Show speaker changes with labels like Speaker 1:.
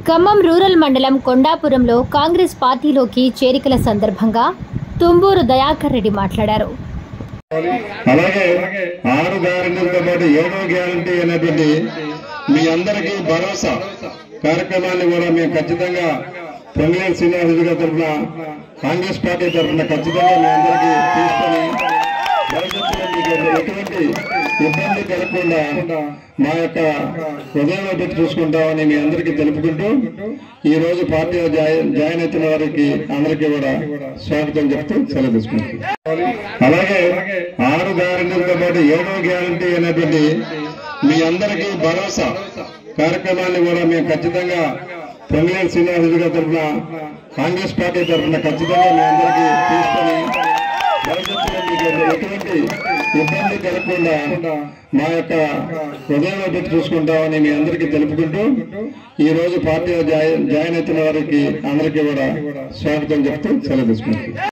Speaker 1: Khammam rural మండలం కొండాపురంలో కాంగ్రెస్ పార్టీలోకి చేరికల సందర్భంగా తుంబూరు దయాకర్ రెడ్డి మాట్లాడారు.
Speaker 2: అలాగే 6 గ్యారెంటీలతో పాటు 7వ గ్యారెంటీ అనేటువంటి మీ అందరికీ భరోసా కార్యక్రమాన్ని కూడా మేము ఖచ్చితంగా పొంగులేటి శ్రీనివాసరెడ్డి గారి తరఫున కాంగ్రెస్ పార్టీ తరఫున ఖచ్చితంగా మీ అందరికీ తీసుకొని భవిష్యత్తులో మీకు ఎటువంటి ఇబ్బంది కలగకుండా మా యొక్క హృదయంలో పెట్టి చూసుకుంటామని మీ అందరికీ తెలుపుకుంటూ ఈ రోజు పార్టీలో జాయిన్ అవుతున్న వారికి అందరికీ కూడా స్వాగతం చెప్తూ సెలవు తీసుకుంటాం. అలాగే 6 గ్యారెంటీలతో పాటు 7వ గ్యారెంటీ అనేటువంటి మీ అందరికీ భరోసా కార్యక్రమాన్ని కూడా మేము ఖచ్చితంగా పొంగులేటి శ్రీనివాసరెడ్డి గారి తరఫున కాంగ్రెస్ పార్టీ తరఫున ఖచ్చితంగా మీ అందరికీ తీసుకొని భవిష్యత్తులో మీకు ఎటువంటి ఇబ్బంది కలగకుండా మా యొక్క హృదయంలో పెట్టి చూసుకుంటామని మీ అందరికీ తెలుపుకుంటూ ఈ రోజు పార్టీలో జాయిన్ అవుతున్న వారికి అందరికీ కూడా స్వాగతం చెప్తూ సెలవు తీసుకుంటాం.